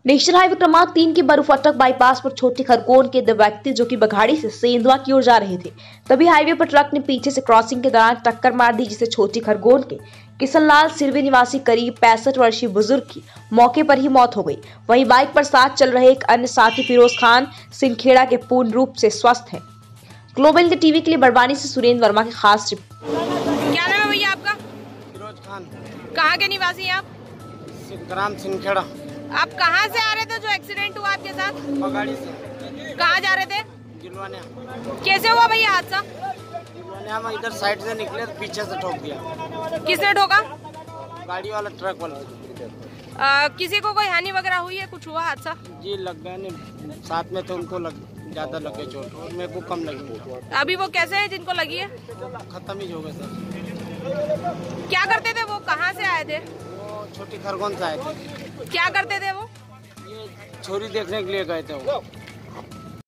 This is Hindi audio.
नेशनल हाईवे क्रमांक 3 के बरूफटक बाईपास पर छोटी खरगोन के दो व्यक्ति जो कि बघाड़ी से सेंधवा की ओर जा रहे थे, तभी हाईवे पर ट्रक ने पीछे से क्रॉसिंग के दौरान टक्कर मार दी, जिसे छोटी खरगोन के किशनलाल सिरवे निवासी करीब 65 वर्षीय बुजुर्ग की मौके पर ही मौत हो गई। वहीं बाइक पर साथ चल रहे एक अन्य साथी फिरोज खान सिंहखेड़ा के पूर्ण रूप से स्वस्थ हैं। ग्लोबल इंडिया टीवी के लिए बड़वानी से सुरेंद्र वर्मा की खास रिपोर्ट। क्या नाम है भैया आपका? फिरोज खान। कहाँ के निवासी हैं आप? ग्राम सिंहखेड़ा। आप कहाँ से आ रहे थे जो एक्सीडेंट हुआ आपके साथ? बगाड़ी से। कहाँ जा रहे थे? गिलवाने। कैसे हुआ भैया हादसा? गिलवाने हम इधर साइड से निकले तो पीछे से ठोक दिया। किसने ठोका? गाड़ी वाला, ट्रक वाला। किसी को कोई हानि वगैरह हुई है? कुछ हुआ हादसा? जी लग गए नहीं, साथ में तो उनको ज्यादा लगे चोट और मेरे को कम लगी। अभी वो कैसे है जिनको लगी है? खत्म ही हो गए सर। क्या करते थे वो? कहाँ से आए थे? वो छोटी खरगोन से आए थे। क्या करते थे वो? ये छोरी देखने के लिए गए थे वो।